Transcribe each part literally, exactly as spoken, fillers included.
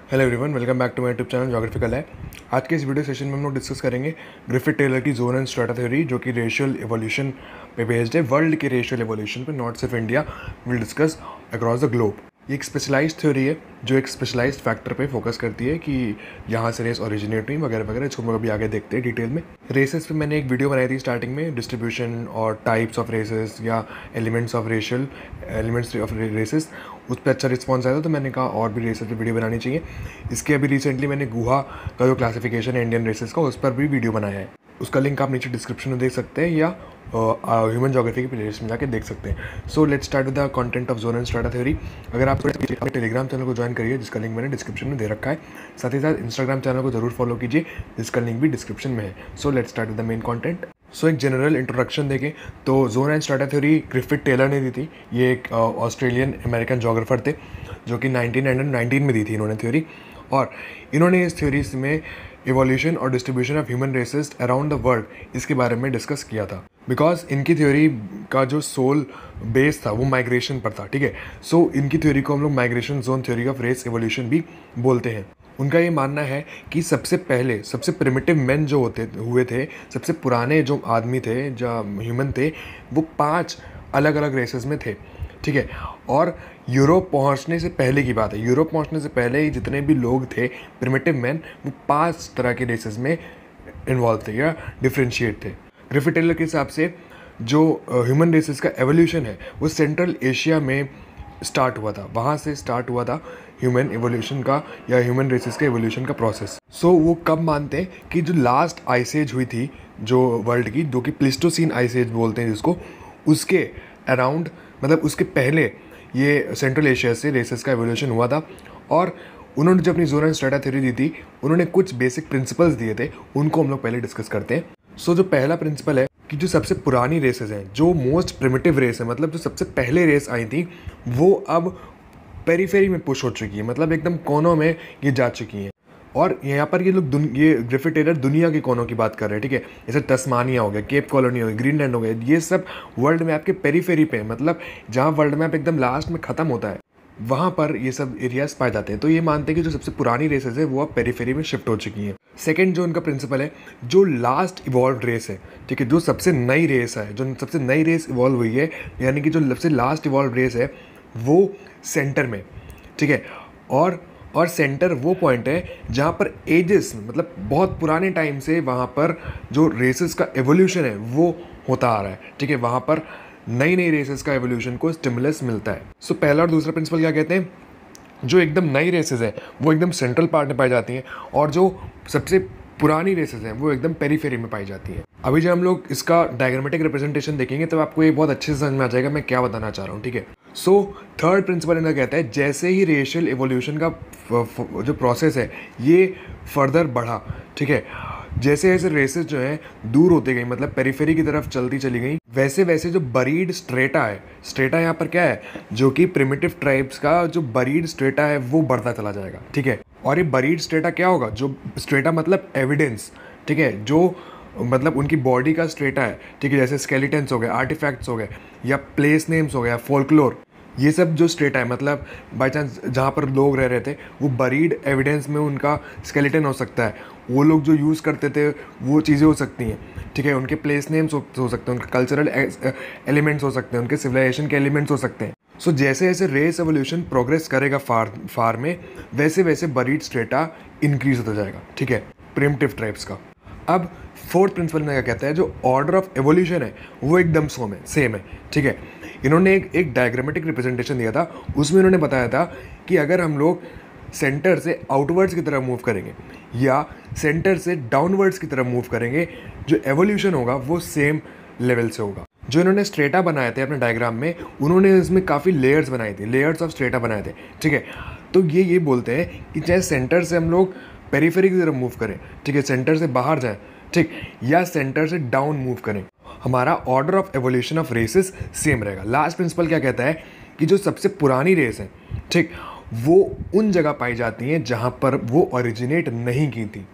Hello everyone, welcome back to my YouTube channel geographical है। आज के इस वीडियो सेशन में हम लोग डिस्कस करेंगे ग्रिफिथ टेलर की जोन एंड स्ट्रेटा थ्योरी, जो कि रेशियल एवोल्यूशन पे बेस्ड है। वर्ल्ड के रेशियल एवोल्यूशन पे, नॉट सिर्फ India, will discuss across the globe. ये एक स्पेशलाइज्ड थ्योरी है जो एक स्पेशलाइज्ड फैक्टर पे फोकस करती है कि यहाँ से रेस ओरिजिनेट हुई वगैरह वगैरह। इसको हम लोग अभी आगे देखते हैं डिटेल में। रेसेस पे मैंने एक वीडियो बनाई थी स्टार्टिंग में, डिस्ट्रीब्यूशन और टाइप्स ऑफ रेसेस या elements of racial elements of races. उस पर अच्छा रिस्पॉन्स आया था, तो मैंने कहा और भी रेसेस पे वीडियो बनानी चाहिए। इसके अभी रिसेंटली मैंने गुहा का जो क्लासिफिकेशन है इंडियन रेसेस का, उस पर भी वीडियो बनाया है। उसका लिंक आप नीचे डिस्क्रिप्शन में देख सकते हैं या ह्यूमन ज्योग्राफी की प्लेलिस्ट में जाके देख सकते हैं। So let's start with the content of zone and strata theory. अगर आप अपने टेलीग्राम चैनल को ज्वाइन करिए, जिसका लिंक मैंने डिस्क्रिप्शन में दे रखा है। साथ ही साथ इंस्टाग्राम चैनल को जरूर फॉलो कीजिए, जिसका लिंक भी डिस्क्रिप्शन में है। So let's start with the main content. So एक जनरल इंट्रोडक्शन देखें तो zone and strata theory Griffith Taylor ने दी थी। ये एक ऑस्ट्रेलियन अमेरिकन जोग्राफर थे जो कि नाइनटीन नाइनटीन में दी थी इन्होंने थ्योरी। और इन्होंने इस थ्योरीज में इवोल्यूशन और distribution of human races around the world इसके बारे में डिस्कस किया था। बिकॉज इनकी थ्योरी का जो सोल बेस था वो माइग्रेशन पर था, ठीक है। सो so, इनकी थ्योरी को हम लोग migration zone theory of race evolution भी बोलते हैं। उनका ये मानना है कि सबसे पहले सबसे प्रिमिटिव मैन जो होते हुए थे, सबसे पुराने जो आदमी थे, जो ह्यूमन थे, वो पांच अलग अलग रेसेस में थे, ठीक है। और यूरोप पहुंचने से पहले की बात है, यूरोप पहुंचने से पहले ही जितने भी लोग थे प्रिमिटिव मैन, वो पांच तरह के रेसेस में इन्वॉल्व थे या डिफ्रेंशिएट थे। ग्रिफिथ टेलर के हिसाब से जो ह्यूमन रेसेस का एवोल्यूशन है वो सेंट्रल एशिया में स्टार्ट हुआ था। वहाँ से स्टार्ट हुआ था ह्यूमन एवोल्यूशन का या ह्यूमन रेसेस के एवोल्यूशन का प्रोसेस। सो so, वो कब मानते हैं कि जो लास्ट आइस एज हुई थी जो वर्ल्ड की, जो कि प्लिस्टोसीन आइस एज बोलते हैं जिसको, उसके अराउंड, मतलब उसके पहले ये सेंट्रल एशिया से रेसेस का एवोल्यूशन हुआ था। और उन्होंने जो अपनी जोन एंड स्ट्रेटा थ्योरी दी थी, उन्होंने कुछ बेसिक प्रिंसिपल्स दिए थे, उनको हम लोग पहले डिस्कस करते हैं। सो so, जो पहला प्रिंसिपल है कि जो सबसे पुरानी रेसेस हैं, जो मोस्ट प्रिमिटिव रेस है, मतलब जो सबसे पहले रेस आई थी, वो अब पेरीफेरी में पुश हो चुकी है, मतलब एकदम कोनों में ये जा चुकी हैं। और यहाँ पर ये लोग ये ग्रिफिथ टेलर दुनिया के कोनों की बात कर रहे हैं, ठीक है। जैसे तस्मानिया हो गया, केप कॉलोनी हो गया, ग्रीनलैंड हो गया, ये सब वर्ल्ड मैप के पेरीफेरी पे, मतलब जहाँ वर्ल्ड मैप एकदम लास्ट में ख़त्म होता है, वहाँ पर ये सब एरियाज पाए जाते हैं। तो ये मानते हैं कि जो सबसे पुरानी रेसेस है वो अब पेरीफेरी में शिफ्ट हो चुकी हैं। सेकंड जो उनका प्रिंसिपल है, जो लास्ट इवॉल्व रेस है, ठीक है, जो सबसे नई रेस है, जो सबसे नई रेस इवॉल्व हुई है, यानी कि जो सबसे लास्ट इवॉल्व रेस है वो सेंटर में, ठीक है। और और सेंटर वो पॉइंट है जहाँ पर एजेस, मतलब बहुत पुराने टाइम से वहाँ पर जो रेसेस का एवोल्यूशन है वो होता आ रहा है, ठीक है। वहाँ पर नई नई रेसेस का एवोल्यूशन को स्टिमुलस मिलता है। सो so, पहला और दूसरा प्रिंसिपल क्या कहते हैं, जो एकदम नई रेसेस हैं वो एकदम सेंट्रल पार्ट में पाई जाती हैं, और जो सबसे पुरानी रेसेस हैं वो एकदम पेरीफेरी में पाई जाती हैं। अभी जब हम लोग इसका डायग्रामेटिक रिप्रेजेंटेशन देखेंगे तो आपको ये बहुत अच्छे से समझ में आ जाएगा मैं क्या बताना चाह रहा हूँ, ठीक है। सो थर्ड प्रिंसिपल इनका कहता है, जैसे ही रेशियल एवोल्यूशन का जो प्रोसेस है ये फर्दर बढ़ा, ठीक है, जैसे जैसे रेसेस जो है दूर होती गई, मतलब पेरीफेरी की तरफ चलती चली गई, वैसे वैसे जो बरीड स्ट्रेटा है, स्ट्रेटा यहाँ पर क्या है, जो कि प्रिमिटिव ट्राइब्स का जो बरीड स्ट्रेटा है वो बढ़ता चला जाएगा, ठीक है। और ये बरीड स्ट्रेटा क्या होगा, जो स्ट्रेटा मतलब एविडेंस, ठीक है, जो मतलब उनकी बॉडी का स्ट्रेटा है, ठीक है, जैसे स्केलेटन्स हो गए, आर्टिफैक्ट्स हो गए, या प्लेस नेम्स हो गया, फोल्कलोर, ये सब जो स्ट्रेटा है, मतलब बाई चांस जहाँ पर लोग रह रहे थे वो बरीड एविडेंस में उनका स्केलेटन हो सकता है, वो लोग जो यूज़ करते थे वो चीज़ें हो सकती हैं, ठीक है, उनके प्लेस नेम्स हो, हो सकते हैं, उनके कल्चरल एलिमेंट्स हो सकते हैं, उनके सिविलाइजेशन के एलिमेंट्स हो सकते हैं। सो so, जैसे जैसे रेस एवोल्यूशन प्रोग्रेस करेगा फार फार में, वैसे वैसे बरीड स्ट्रेटा इंक्रीज होता जाएगा, ठीक है, प्रिमिटिव ट्राइब्स का। अब फोर्थ प्रिंसिपल में क्या कहता है, जो ऑर्डर ऑफ एवोल्यूशन है वो एकदम सोम है सेम है, ठीक है। इन्होंने एक एक डायग्रामेटिक रिप्रेजेंटेशन दिया था, उसमें इन्होंने बताया था कि अगर हम लोग सेंटर से आउटवर्ड्स की तरफ मूव करेंगे या सेंटर से डाउनवर्ड्स की तरफ मूव करेंगे, जो एवोल्यूशन होगा वो सेम लेवल से होगा। जो इन्होंने स्ट्रेटा बनाए थे अपने डायग्राम में, उन्होंने इसमें काफ़ी लेयर्स बनाए थे, लेयर्स ऑफ स्ट्रेटा बनाए थे, ठीक है। तो ये ये बोलते हैं कि चाहे सेंटर से हम लोग पेरीफेरी की तरफ मूव करें, ठीक है, सेंटर से बाहर जाएं, ठीक, या सेंटर से डाउन मूव करें, हमारा order of evolution of races same रहेगा। लास्ट प्रिंसिपल क्या कहता है कि जो सबसे पुरानी रेस है, ठीक, वो उन जगह पाई जाती हैं जहाँ पर वो ओरिजिनेट नहीं की थी,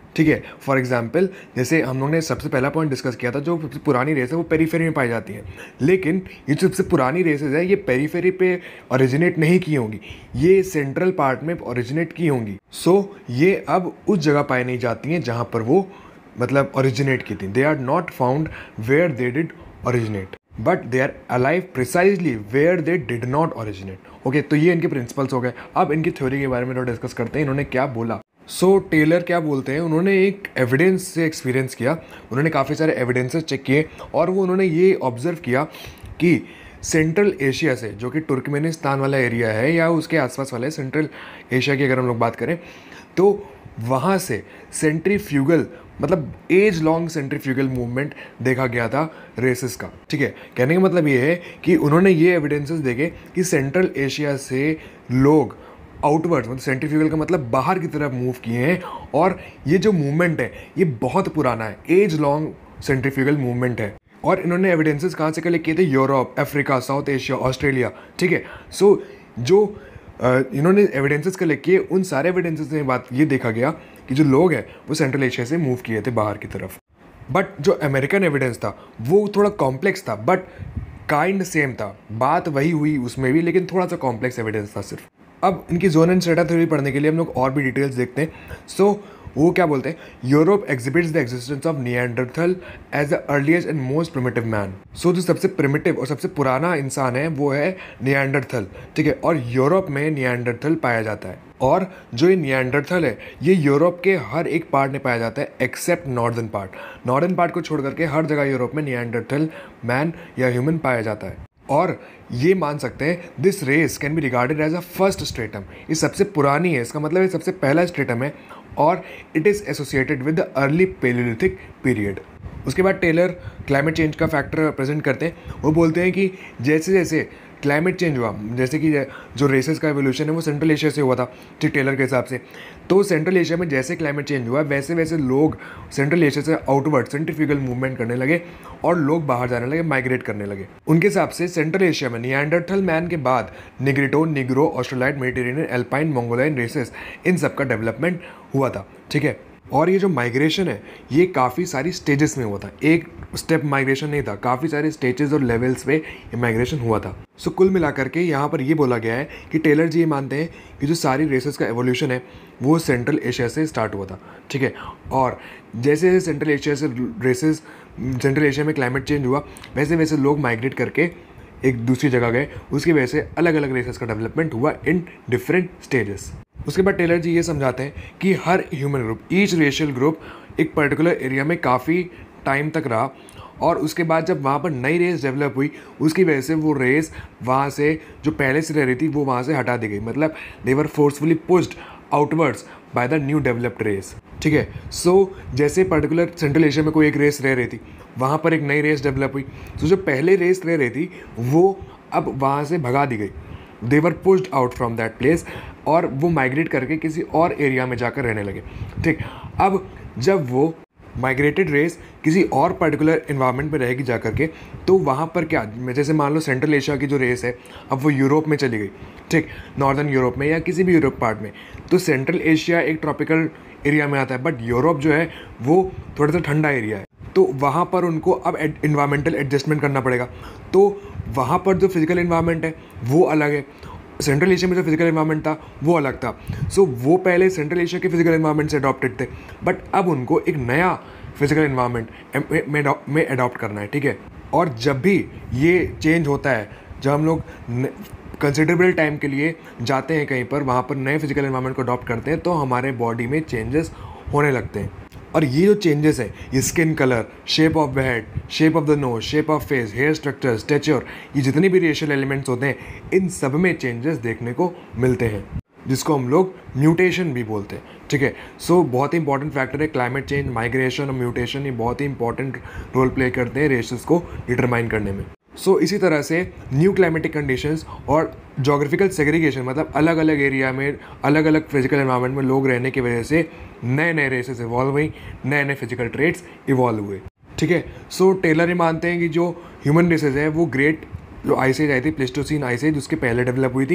ठीक है। फॉर एग्जाम्पल जैसे हम लोग ने सबसे पहला पॉइंट डिस्कस किया था, जो सबसे पुरानी रेस है वो पेरीफेरी में पाई जाती है, लेकिन ये जो सबसे पुरानी रेसेस है ये पेरीफेरी पे ओरिजिनेट नहीं की होंगी, ये सेंट्रल पार्ट में ओरिजिनेट की होंगी। सो so, ये अब उस जगह पाई नहीं जाती हैं जहाँ पर वो मतलब ओरिजिनेट की थी। They are not found where they did originate, but they are alive precisely where they did not originate. Okay, तो ये इनके प्रिंसिपल्स हो गए। अब इनकी थ्योरी के बारे में थोड़ा डिस्कस करते हैं, इन्होंने क्या बोला। सो so, टेलर क्या बोलते हैं, उन्होंने एक एविडेंस से एक्सपीरियंस किया, उन्होंने काफ़ी सारे एविडेंसेस चेक किए और वो उन्होंने ये ऑब्जर्व किया कि सेंट्रल एशिया से, जो कि तुर्कमेनिस्तान वाला एरिया है या उसके आसपास वाला है, सेंट्रल एशिया की अगर हम लोग बात करें तो वहाँ से सेंट्रीफ्यूगल मतलब एज लॉन्ग सेंट्रीफ्यूगल मूवमेंट देखा गया था रेसेस का। ठीक है, कहने का मतलब ये है कि उन्होंने ये एविडेंसेस देखे कि सेंट्रल एशिया से लोग आउटवर्ड्स मतलब सेंट्रीफ्यूगल का मतलब बाहर की तरफ मूव किए हैं, और ये जो मूवमेंट है ये बहुत पुराना है, एज लॉन्ग सेंट्रीफ्यूगल मूवमेंट है। और इन्होंने एविडेंसेस कहाँ से कलेक्ट किए थे, Europe, Africa, south Asia, Australia. ठीक है, सो so, जो uh, इन्होंने एविडेंसेस कलेक्ट किए, उन सारे एविडेंसेस में बात ये देखा गया कि जो लोग हैं वो सेंट्रल एशिया से मूव किए थे बाहर की तरफ। बट जो अमेरिकन एविडेंस था वो थोड़ा कॉम्प्लेक्स था, बट काइंड सेम था, बात वही हुई उसमें भी, लेकिन थोड़ा सा कॉम्प्लेक्स एविडेंस था सिर्फ। अब इनकी जोन एंड स्ट्रेटा थ्योरी पढ़ने के लिए हम लोग और भी डिटेल्स देखते हैं। सो so, वो क्या बोलते हैं, Europe exhibits the existence of Neanderthal as the earliest and most primitive man. So जो सबसे प्रिमिटिव और सबसे पुराना इंसान है वो है निएंडरथल। ठीक है, और यूरोप में निएंडरथल पाया जाता है, और जो ये निएंडरथल है ये यूरोप के हर एक पार्ट में पाया जाता है except northern part. Northern part को छोड़ करके हर जगह यूरोप में निएंडरथल मैन या ह्यूमन पाया जाता है। और ये मान सकते हैं this race can be regarded as a first stratum, ये सबसे पुरानी है, इसका मतलब ये सबसे पहला स्ट्रेटम है, और it is associated with the early Paleolithic period. उसके बाद टेलर क्लाइमेट चेंज का फैक्टर प्रेजेंट करते हैं। वो बोलते हैं कि जैसे जैसे क्लाइमेट चेंज हुआ, जैसे कि जो रेसेस का एवोल्यूशन है वो सेंट्रल एशिया से हुआ था, ठीक टेलर के हिसाब से, तो सेंट्रल एशिया में जैसे क्लाइमेट चेंज हुआ वैसे वैसे लोग सेंट्रल एशिया से आउटवर्ड सेंट्रीफ्यूगल मूवमेंट करने लगे और लोग बाहर जाने लगे, माइग्रेट करने लगे। उनके हिसाब से सेंट्रल एशिया में निएंडरथल मैन के बाद Negrito, Negro, Australoid, Mediterranean, Alpine, Mongolian races, इन सब का डेवलपमेंट हुआ था। ठीक है, और ये जो माइग्रेशन है ये काफ़ी सारी स्टेजेस में हुआ था, एक स्टेप माइग्रेशन नहीं था, काफ़ी सारे स्टेजेस और लेवल्स पे ये माइग्रेशन हुआ था। सो so, कुल मिलाकर के यहाँ पर ये बोला गया है कि टेलर जी ये मानते हैं कि जो सारी रेसेस का एवोल्यूशन है वो सेंट्रल एशिया से स्टार्ट हुआ था। ठीक है, और जैसे जैसे सेंट्रल एशिया से रेसेस सेंट्रल एशिया में क्लाइमेट चेंज हुआ वैसे वैसे लोग माइग्रेट करके एक दूसरी जगह गए, उसकी वजह से अलग अलग रेसेस का डेवलपमेंट हुआ इन डिफरेंट स्टेजेस। उसके बाद टेलर जी ये समझाते हैं कि हर human group, each racial group एक पर्टिकुलर एरिया में काफ़ी टाइम तक रहा, और उसके बाद जब वहाँ पर नई रेस डेवलप हुई उसकी वजह से वो रेस वहाँ से जो पहले से रह रही थी वो वहाँ से हटा दी गई, मतलब they were forcefully pushed outwards by the new developed race. ठीक है, सो so, जैसे पर्टिकुलर सेंट्रल एशिया में कोई एक रेस रह रही थी, वहाँ पर एक नई रेस डेवलप हुई, तो जो पहले रेस रह रही थी वो अब वहाँ से भगा दी गई, they were pushed out from that place, और वो माइग्रेट करके किसी और एरिया में जाकर रहने लगे। ठीक, अब जब वो माइग्रेटेड रेस किसी और पर्टिकुलर इन्वायरमेंट में रहेगी जा करके, तो वहाँ पर क्या, जैसे मान लो सेंट्रल एशिया की जो रेस है अब वो यूरोप में चली गई, ठीक, नॉर्दर्न यूरोप में या किसी भी यूरोप पार्ट में, तो सेंट्रल एशिया एक ट्रॉपिकल एरिया में आता है, बट यूरोप जो है वो थोड़ा सा ठंडा एरिया है, तो वहाँ पर उनको अब इन्वायरमेंटल एडजस्टमेंट करना पड़ेगा। तो वहाँ पर जो फिजिकल इन्वायरमेंट है वो अलग है, सेंट्रल एशिया में जो फिजिकल इन्वायरमेंट था वो अलग था। सो so, वो पहले सेंट्रल एशिया के फिजिकल इन्वायरमेंट से अडॉप्टेड थे, बट अब उनको एक नया फिजिकल इन्वायरमेंट में अडॉप्ट करना है। ठीक है, और जब भी ये चेंज होता है, जब हम लोग कंसिडरेबल टाइम के लिए जाते हैं कहीं पर, वहाँ पर नए फिजिकल इन्वायरमेंट को अडॉप्ट करते हैं, तो हमारे बॉडी में चेंजेस होने लगते हैं। और ये जो चेंजेस है, ये skin colour, shape of the head, shape of the nose, shape of face, hair structure, stature, ये जितने भी रेशियल एलिमेंट्स होते हैं इन सब में चेंजेस देखने को मिलते हैं, जिसको हम लोग म्यूटेशन भी बोलते हैं। ठीक है, सो so, बहुत ही इंपॉर्टेंट फैक्टर है क्लाइमेट चेंज, माइग्रेशन और म्यूटेशन, ये बहुत ही इंपॉर्टेंट रोल प्ले करते हैं रेसेस को डिटरमाइन करने में। सो so, इसी तरह से न्यू क्लाइमेटिक कंडीशंस और जोग्राफिकल सेग्रीगेशन, मतलब अलग अलग एरिया में अलग अलग फिजिकल एनवायरनमेंट में लोग रहने की वजह से नए नए रेसेस इवॉल्व हुई, नए नए फिजिकल ट्रेट्स इवॉल्व हुए। ठीक है, सो so, टेलर ये मानते हैं कि जो ह्यूमन रेसेस है वो ग्रेट जो आइस एज आई थी, प्लेस्टोसीन आइस एज, उसके पहले डेवलप हुई थी,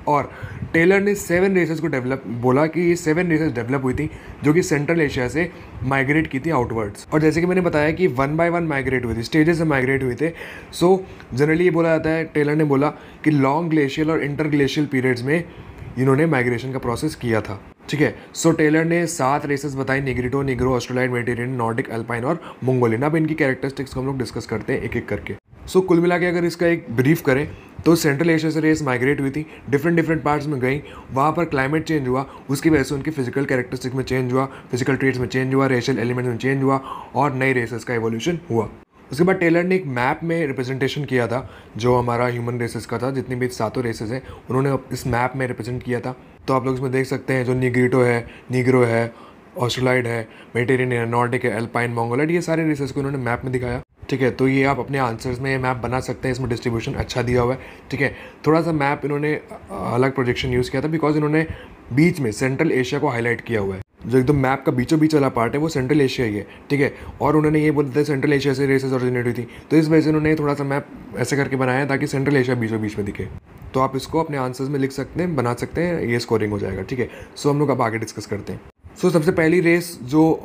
और टेलर ने सेवन रेसेस को डेवलप बोला कि ये सेवन रेसेस डेवलप हुई थी जो कि सेंट्रल एशिया से माइग्रेट की थी आउटवर्ड्स। और जैसे कि मैंने बताया कि वन बाय वन माइग्रेट हुई थी, स्टेजेस से माइग्रेट हुए थे। सो जनरली ये बोला जाता है, टेलर ने बोला कि लॉन्ग ग्लेशियल और इंटर ग्लेशियल पीरियड्स में इन्होंने माइग्रेशन का प्रोसेस किया था। ठीक है, सो टेलर ने सात रेसेस बताई, Negrito, Negro, Australoid, Mediterranean, Nordic, Alpine और मंगोलियन। अब इनकी कैरेक्टरिस्टिक्स को हम लोग डिस्कस करते हैं एक एक करके। सो so, कुल मिला के अगर इसका एक ब्रीफ करें तो सेंट्रल एशिया से रेस माइग्रेट हुई थी, डिफरेंट डिफरेंट पार्ट्स में गई, वहाँ पर क्लाइमेट चेंज हुआ, उसकी वजह से उनकी फिजिकल कैरेक्टरिस्टिक्स में चेंज हुआ, फिजिकल ट्रेट्स में चेंज हुआ, रेशियल एलिमेंट्स में चेंज हुआ और नई रेसेस का एवोल्यूशन हुआ। उसके बाद टेलर ने एक मैप में रिप्रेजेंटेशन किया था जो हमारा ह्यूमन रेसेस का था, जितनी भी सातों रेसेस हैं उन्होंने इस मैप में रिप्रेजेंट किया था। तो आप लोग इसमें देख सकते हैं जो निग्रिटो है, निग्रो है, ऑस्ट्रेलाइड है, मेडिटेरियन है, नॉर्डिक है, अल्पाइन, मंगोलाइड, ये सारे रेसेस को उन्होंने मैप में दिखाया। ठीक है, तो ये आप अपने आंसर्स में ये मैप बना सकते हैं, इसमें डिस्ट्रीब्यूशन अच्छा दिया हुआ है। ठीक है, थोड़ा सा मैप इन्होंने अलग प्रोजेक्शन यूज़ किया था बिकॉज इन्होंने बीच में सेंट्रल एशिया को हाईलाइट किया हुआ है। जो एकदम मैप का बीचों बीच वाला पार्ट है वो सेंट्रल एशिया ही है। ठीक है, और उन्होंने ये बोलते थे सेंट्रल एशिया से रेसेस ओरिजिनेट हुई थी, तो इस वजह से उन्होंने थोड़ा सा मैप ऐसे करके बनाया ताकि सेंट्रल एशिया बीचों बीच में दिखे। तो आप इसको अपने आंसर्स में लिख सकते हैं, बना सकते हैं, ये स्कोरिंग हो जाएगा। ठीक है, सो हम लोग अब आगे डिस्कस करते हैं। सो so, सबसे पहली रेस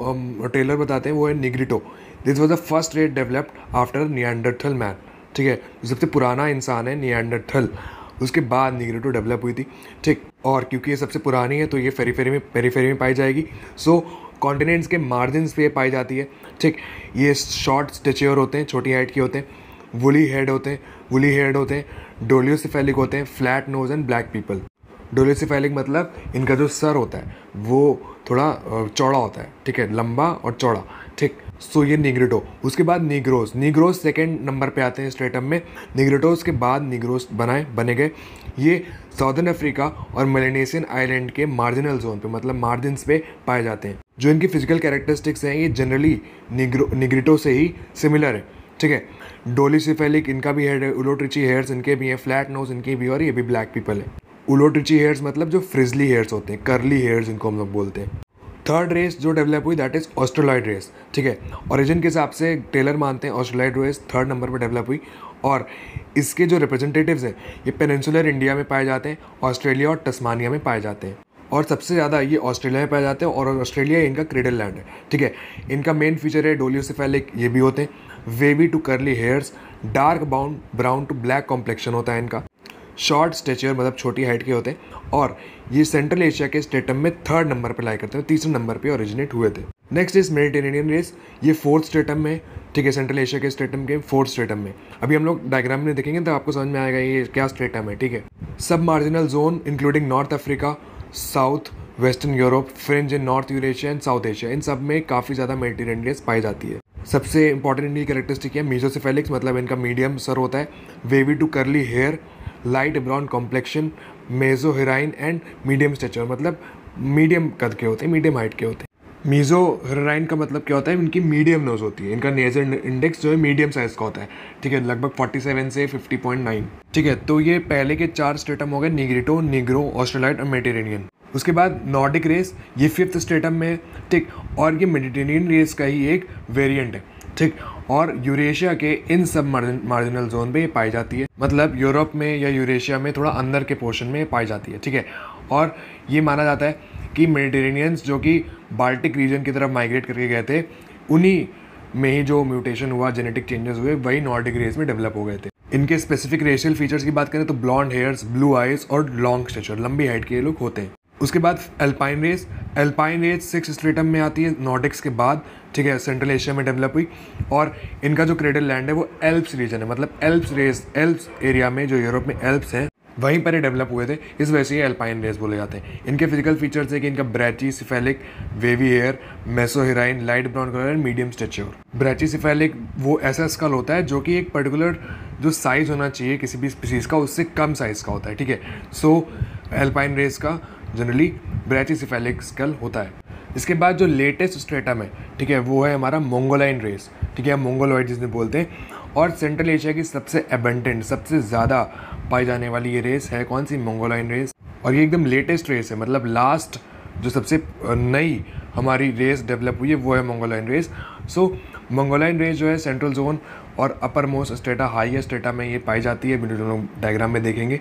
जो टेलर um, बताते हैं वो है Negrito. This was the first race developed after Neanderthal man. ठीक है, सबसे पुराना इंसान है निएंडरथल, उसके बाद निग्रिटो डेवलप हुई थी। ठीक, और क्योंकि ये सबसे पुरानी है तो ये फेरीफेरी में पेरीफेरी में पाई जाएगी। सो कॉन्टिनेंट्स के मार्जिन्स पे पाई जाती है। ठीक, ये शॉर्ट स्टेच्योर होते हैं, छोटी हाइट के होते हैं, वुली हेड होते हैं वुली हेड होते हैं डोलियोसेफेलिक होते हैं, flat nose and black people. Dolichocephalic मतलब इनका जो सर होता है वो थोड़ा चौड़ा होता है। ठीक है, लंबा और चौड़ा। ठीक, सो ये निग्रिटो। उसके बाद निग्रोस निग्रोस सेकेंड नंबर पे आते हैं स्ट्रेटम में। निग्रिटोस के बाद निग्रोस बनाए बने गए। ये साउदर्न अफ्रीका और मेलेनेशियन आइलैंड के मार्जिनल जोन पे मतलब मार्जिन्स पे पाए जाते हैं। जो इनकी फिजिकल कैरेक्टरिस्टिक्स हैं ये जनरली निग्रो निग्रिटो से ही सिमिलर है। ठीक है, डोलियोसेफेलिक इनका भी हेड है, उलोट्रिची हेयर्स इनके भी हैं, फ्लैट नोज इनके भी, और ये भी ब्लैक पीपल है। उलोट्रिची हेयर्स मतलब जो फ्रिजली हेयर्स होते हैं, करली हेयर्स इनको हम लोग बोलते हैं। थर्ड रेस जो डेवलप हुई दैट इज ऑस्ट्रेलॉइड रेस। ठीक है, ओरिजिन के हिसाब से टेलर मानते हैं ऑस्ट्रेलॉइड रेस थर्ड नंबर पर डेवलप हुई और इसके जो रिप्रेजेंटेटिव्स हैं ये पेनिनसुलर इंडिया में पाए जाते हैं, ऑस्ट्रेलिया और तस्मानिया में पाए जाते हैं, और सबसे ज़्यादा ये ऑस्ट्रेलिया में पाए जाते हैं और ऑस्ट्रेलिया इनका क्रेडल लैंड है। ठीक है, इनका मेन फीचर है डोलियोसेफेलिक ये भी होते हैं, wavy to curly hairs, dark bound brown to black complexion होता है इनका, शॉर्ट स्टेचर मतलब छोटी हाइट के होते हैं, और ये सेंट्रल एशिया के स्टेटम में थर्ड नंबर पर लाई करते हैं, तीसरे नंबर पे ओरिजिनेट हुए थे। नेक्स्ट इज मेडिटेरेनियन रेस, ये फोर्थ स्टेटम में। ठीक है, सेंट्रल एशिया के स्टेटम के फोर्थ स्टेटम में। अभी हम लोग डायग्राम में देखेंगे तो आपको समझ में आएगा ये क्या स्टेटम है। ठीक है, सब marginal zone including North Africa, south western Europe, fringe in North Eurasia and South Asia, इन सब में काफ़ी ज़्यादा मेडिटेरेनियन रेस पाई जाती है। सबसे इंपॉर्टेंट इनकी कैरेक्टरिस्टिक है मीजोसेफेलिक्स मतलब इनका मीडियम सर होता है, wavy to curly hair, light brown complexion, mesorrhine and medium stature मतलब मीडियम कद के होते हैं, मीडियम हाइट के होते हैं। मीजो हेराइन का मतलब क्या होता है, इनकी मीडियम नोज होती है, इनका नेजर इंडेक्स जो है मीडियम साइज का होता है। ठीक है, लगभग सैंतालीस से पचास पॉइंट नौ। ठीक है, तो ये पहले के चार स्टेटम हो गए, निग्रिटो, निग्रो, ऑस्ट्रेलॉइड और मेडिटेरेनियन। उसके बाद नॉर्डिक रेस ये फिफ्थ स्टेटम में है। ठीक, और ये मेडिटेरेनियन रेस का ही एक वेरिएंट है। ठीक, और यूरेशिया के इन सब मार्जिनल जोन पे ये पाई जाती है, मतलब यूरोप में या यूरेशिया में थोड़ा अंदर के पोर्शन में पाई जाती है। ठीक है, और ये माना जाता है कि मेडिटेरेनियंस जो कि बाल्टिक रीजन की तरफ माइग्रेट करके गए थे, उन्हीं में ही जो म्यूटेशन हुआ, जेनेटिक चेंजेस हुए, वही नॉर्डिक रेस में डेवलप हो गए थे। इनके स्पेसिफिक रेशियल फीचर्स की बात करें तो ब्लॉन्ड हेयर्स, ब्लू आइज और लॉन्ग स्टेचर, लंबी हाइट के ये लोग होते हैं। उसके बाद Alpine race, Alpine race six stratum में आती है नॉर्डिक्स के बाद। ठीक है, सेंट्रल एशिया में डेवलप हुई और इनका जो क्रेडल लैंड है वो एल्प्स रीजन है, मतलब एल्प्स रेस एल्प्स एरिया में जो यूरोप में एल्प्स हैं वहीं पर ही डेवलप हुए थे, इस वजह से ये अल्पाइन रेस बोले जाते हैं। इनके फिजिकल फीचर्स है कि इनका brachycephalic, wavy hair, mesorrhine, light brown colour and medium stature. Brachycephalic वो ऐसा स्कल होता है जो कि एक पर्टिकुलर जो साइज होना चाहिए किसी भी स्पीसीज का उससे कम साइज का होता है। ठीक है, सो अल्पाइन रेस का जनरली ब्रैचिसेफेलिक स्कल होता है। इसके बाद जो लेटेस्ट स्ट्रेटम है, ठीक है, वो है हमारा मंगोलाइन रेस। ठीक है, मंगोलॉइड जिसने बोलते हैं, और सेंट्रल एशिया की सबसे एबंडेंट, सबसे ज़्यादा पाई जाने वाली ये रेस है कौन सी, मंगोलाइन रेस। और ये एकदम लेटेस्ट रेस है, मतलब लास्ट जो सबसे नई हमारी रेस डेवलप हुई है वो है मंगोलाइन रेस। सो मंगोलाइन रेस जो है सेंट्रल जोन और upper most strata, highest strata में ये पाई जाती है, वीडियो लोग डायग्राम में देखेंगे।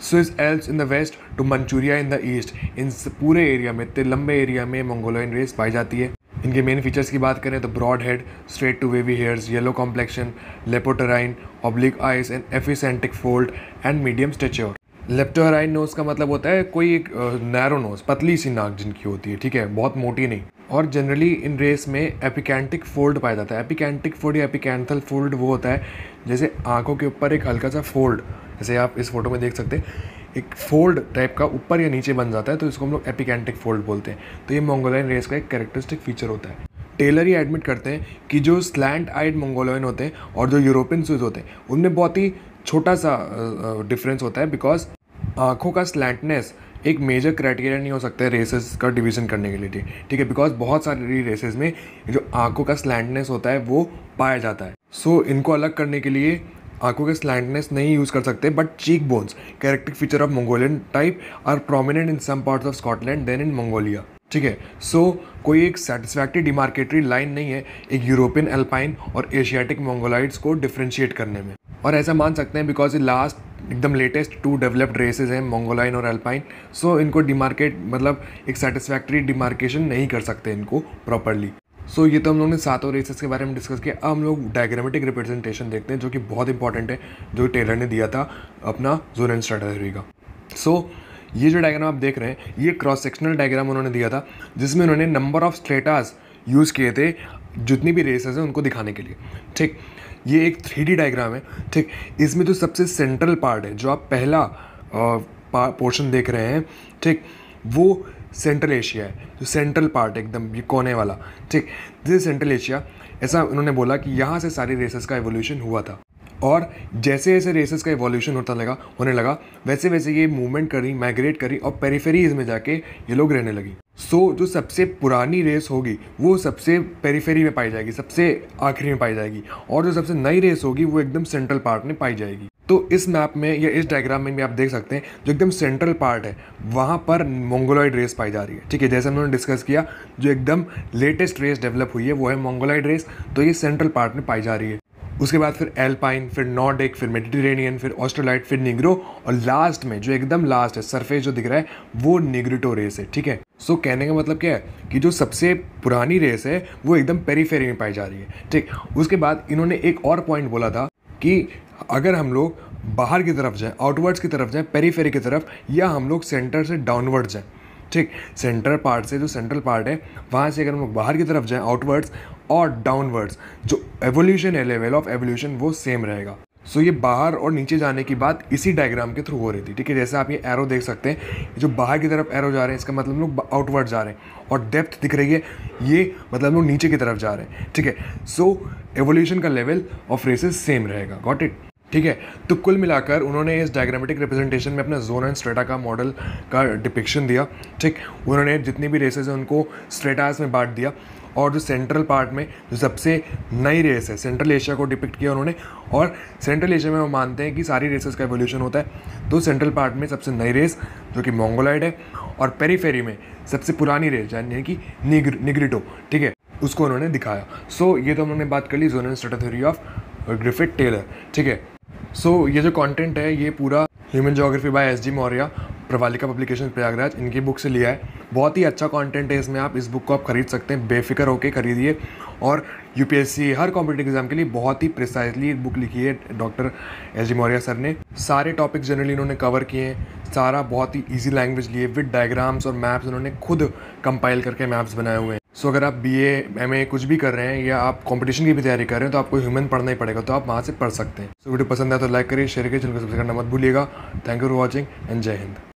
Swiss Alps in the west to Manchuria in the east, इन पूरे एरिया में, इतने लंबे एरिया में मंगोलियन रेस पाई जाती है। इनके मेन फीचर्स की बात करें तो broad head, straight to wavy hairs, yellow complexion, leptorrhine, oblique eyes and epicanthic fold and medium stature. Leptorrhine nose का मतलब होता है कोई एक नैरो नोज, पतली सी नाक जिनकी होती है, ठीक है, बहुत मोटी नहीं। और जनरली इन रेस में एपिकैंटिक फोल्ड पाया जाता है। एपिकैंटिक फोल्ड या एपिकैंथल फोल्ड वो होता है जैसे आंखों के ऊपर एक हल्का सा फोल्ड, जैसे आप इस फोटो में देख सकते हैं, एक फोल्ड टाइप का ऊपर या नीचे बन जाता है, तो इसको हम लोग एपिकैंटिक फोल्ड बोलते हैं। तो ये मंगोलियन रेस का एक कैरेक्टरिस्टिक फीचर होता है। टेलर ही एडमिट करते हैं कि जो स्लैंट आइड मंगोलियन होते हैं और जो यूरोपियन स्विस होते हैं उनमें बहुत ही छोटा सा डिफरेंस होता है, बिकॉज आँखों का स्लैंटनेस एक मेजर क्राइटेरिया नहीं हो सकता है रेसेस का डिवीज़न करने के लिए, ठीक है, बिकॉज बहुत सारी रेसेस में जो आँखों का स्लैंटनेस होता है वो पाया जाता है। सो so, इनको अलग करने के लिए आंखों के स्लैंटनेस नहीं यूज़ कर सकते, but cheek bones, characteristic feature of Mongolian type, are prominent in some parts of Scotland than in Mongolia, ठीक है। सो so, कोई एक सेटिस्फैक्ट्री डिमार्केटरी लाइन नहीं है एक यूरोपियन एल्पाइन और एशियाटिक मंगोलाइड्स को डिफ्रेंशिएट करने में, और ऐसा मान सकते हैं बिकॉज ये लास्ट एकदम लेटेस्ट टू डेवलप्ड रेसेस हैं मंगोलाइन और एल्पाइन। सो इनको डिमार्केट मतलब एक सेटिस्फैक्ट्री डिमार्केशन नहीं कर सकते इनको प्रॉपरली। सो so, ये तो हम लोगों ने सातों रेसेस के बारे में डिस्कस किया। अब हम लोग डायग्रामेटिक रिप्रेजेंटेशन देखते हैं जो कि बहुत इंपॉर्टेंट है, जो टेलर ने दिया था अपना जोन एंड स्ट्रैटा थ्योरी का। सो so, ये जो डायग्राम आप देख रहे हैं ये क्रॉस सेक्शनल डायग्राम उन्होंने दिया था, जिसमें उन्होंने नंबर ऑफ स्ट्रेटास यूज़ किए थे जितनी भी रेसेस हैं उनको दिखाने के लिए, ठीक। ये एक थ्री डी डायग्राम है, ठीक। इसमें जो सबसे सेंट्रल पार्ट है, जो आप पहला पोर्शन देख रहे हैं, ठीक, वो सेंट्रल एशिया है, जो सेंट्रल पार्ट एकदम ये कोने वाला, ठीक, दिस सेंट्रल एशिया। ऐसा उन्होंने बोला कि यहाँ से सारी रेसेस का एवोल्यूशन हुआ था, और जैसे जैसे रेसेस का एवोल्यूशन होता लगा होने लगा वैसे वैसे ये मूवमेंट करी, माइग्रेट करी और पेरिफेरीज में जाके ये लोग रहने लगी। सो so, जो सबसे पुरानी रेस होगी वो सबसे पेरिफेरी में पाई जाएगी, सबसे आखिरी में पाई जाएगी, और जो सबसे नई रेस होगी वो एकदम सेंट्रल पार्ट में पाई जाएगी। तो इस मैप में या इस डायग्राम में भी आप देख सकते हैं जो एकदम सेंट्रल पार्ट है वहाँ पर मंगोलॉइड रेस पाई जा रही है, ठीक है। जैसे हमने डिस्कस किया जो एकदम लेटेस्ट रेस डेवलप हुई है वो है मंगोलॉइड रेस, तो ये सेंट्रल पार्ट में पाई जा रही है। उसके बाद फिर एल्पाइन, फिर नॉर्डिक, फिर मेडिटेरेनियन, फिर ऑस्ट्रेलाइट, फिर निग्रो, और लास्ट में जो एकदम लास्ट है सरफेस जो दिख रहा है वो निग्रिटो रेस है, ठीक है। सो so, कहने का मतलब क्या है कि जो सबसे पुरानी रेस है वो एकदम पेरीफेरी में पाई जा रही है, ठीक। उसके बाद इन्होंने एक और पॉइंट बोला था कि अगर हम लोग बाहर की तरफ जाएं, आउटवर्ड्स की तरफ जाएं, पेरीफेरी की तरफ, या हम लोग सेंटर से डाउनवर्ड जाएं, ठीक, सेंटर पार्ट से जो सेंट्रल पार्ट है वहाँ से अगर हम लोग बाहर की तरफ जाएं, आउटवर्ड्स और डाउनवर्ड्स, जो एवोल्यूशन है, लेवल ऑफ एवोल्यूशन वो सेम रहेगा। सो so, ये बाहर और नीचे जाने की बात इसी डायग्राम के थ्रू हो रही थी, ठीक है। जैसे आप ये एरो देख सकते हैं, जो बाहर की तरफ एरो जा रहे हैं इसका मतलब हम लोग आउटवर्ड जा रहे हैं, और डेप्थ दिख रही है ये मतलब हम लोग नीचे की तरफ जा रहे हैं, ठीक है। सो एवोल्यूशन का लेवल ऑफ रेसेस सेम रहेगा, गॉट इट, ठीक है। तो कुल मिलाकर उन्होंने इस डायग्रामेटिक रिप्रेजेंटेशन में अपना जोन एंड स्ट्रेटा का मॉडल का डिपिक्शन दिया, ठीक। उन्होंने जितनी भी रेसेस हैं उनको स्ट्रेटास में बांट दिया, और जो सेंट्रल पार्ट में जो सबसे नई रेस है सेंट्रल एशिया को डिपिक्ट किया उन्होंने, और सेंट्रल एशिया में वो मानते हैं कि सारी रेसेस का एवोल्यूशन होता है। तो सेंट्रल पार्ट में सबसे नई रेस जो कि मंगोलॉइड है, और पेरीफेरी में सबसे पुरानी रेस यानी कि निग्र निग्रिटो, ठीक है, उसको उन्होंने दिखाया। सो so, ये तो उन्होंने बात कर ली zone and strata theory of Griffith Taylor, ठीक है। सो so, ये जो कंटेंट है ये पूरा human geography by S G Maurya, Pravalika publication Prayagraj, इनकी बुक से लिया है। बहुत ही अच्छा कंटेंट है इसमें, आप इस बुक को आप खरीद सकते हैं, बेफिक्र होकर खरीदिए। और यूपीएससी हर कॉम्पिटिटिव एग्जाम के लिए बहुत ही प्रिसाइजली बुक लिखी है doctor S G Maurya sir ने। सारे टॉपिक्स जनरली इन्होंने कवर किए हैं, सारा बहुत ही ईजी लैंग्वेज लिए, विद डायग्राम्स और मैप्स उन्होंने खुद कंपाइल करके मैप्स बनाए हुए हैं। सो so, अगर आप बी ए एम ए कुछ भी कर रहे हैं या आप कंपटीशन की भी तैयारी कर रहे हैं तो आपको ह्यूमन पढ़ना ही पड़ेगा, तो आप वहाँ से पढ़ सकते हैं। सो so, वीडियो पसंद आया तो लाइक करिए, शेयर करिए, चैनल को सब्सक्राइब करना मत भूलिएगा। Thank you for watching and जय हिंद।